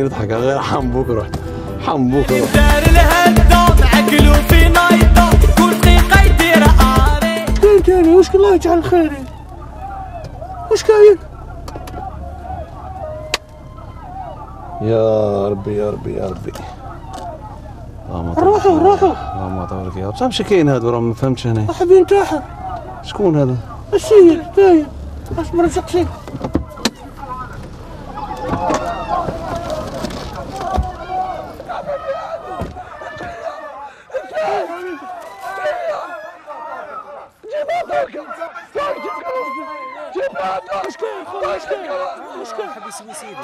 يضحك غير حنبوك روح حنبوك روح دار الهداد عقلو في نايضة كل دقيقة يدير عاري تاني وش الله يجعل خيري وش كاين يا ربي يا ربي يا ربي روحوا اللهم اطولك يا رب. صافي كاين هادو راه ما فهمتش هنا. حبي انتحر. شكون هذا؟ السيد تايب اش مرزق شي. مشكل حبي يسوي سيدي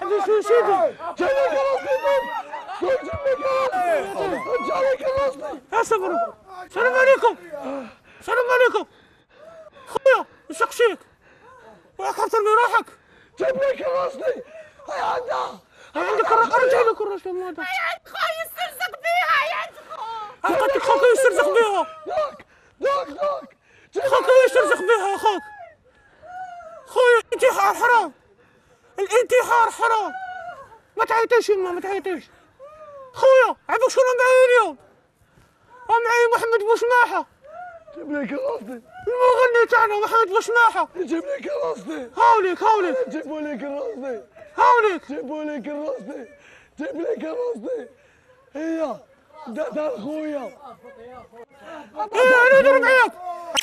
السلام عليكم السلام عليكم خويا نسقسيك وياك ترمي روحك جيب لي كراسني هاي عندك ارجع لك الراسي هاي عند خويا يسترزق بيها هاي عند خويا قلت لك خوك يسترزق بيها دوك خوك يسترزق بيها خوك خويا الانتحار حرام الانتحار حرام ما تعيطيش يما ما تعيطيش خويا عرفت شكون معايا اليوم ومعايا محمد بوسماحة جيب لي كراسني المغني تاعنا محمد بوسماحة جيب لي كراسني هاوليك جيبوا لي كراسني هاوليك جيبوا لي كراسني جيب لي كراسني هي دار خويا انا ندير معاك